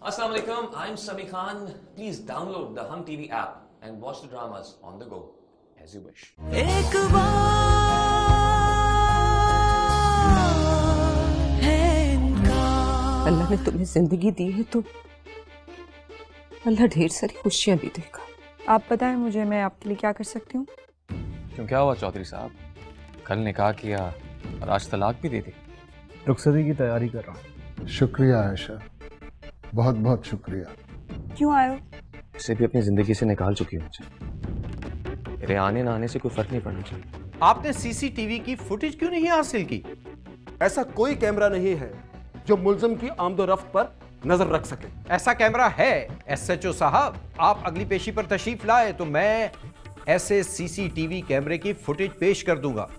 Assalamu alaikum, I'm Sami Khan. Please download the Hum TV app and watch the dramas on the go as you wish. एक अल्लाह ने तुम्हें जिंदगी दी है तो अल्लाह ढेर सारी खुशियां भी देगा। आप बताएं मुझे, मैं आपके लिए क्या कर सकती हूँ? क्यों, क्या हुआ चौधरी साहब? कल निकाह किया और आज तलाक भी दे दी। रुखसती की तैयारी कर रहा हूँ। शुक्रिया आयशा, बहुत बहुत शुक्रिया। क्यों आए हो? इसे भी अपनी जिंदगी से निकाल चुकी हूँ मुझे। मेरे आने ना आने से कोई फर्क नहीं पड़ना चाहिए। आपने सीसीटीवी की फुटेज क्यों नहीं हासिल की? ऐसा कोई कैमरा नहीं है जो मुल्जिम की आमदोरफ्त पर नजर रख सके। ऐसा कैमरा है एसएचओ साहब, आप अगली पेशी पर तशरीफ लाए तो मैं ऐसे सीसीटीवी कैमरे की फुटेज पेश कर दूंगा।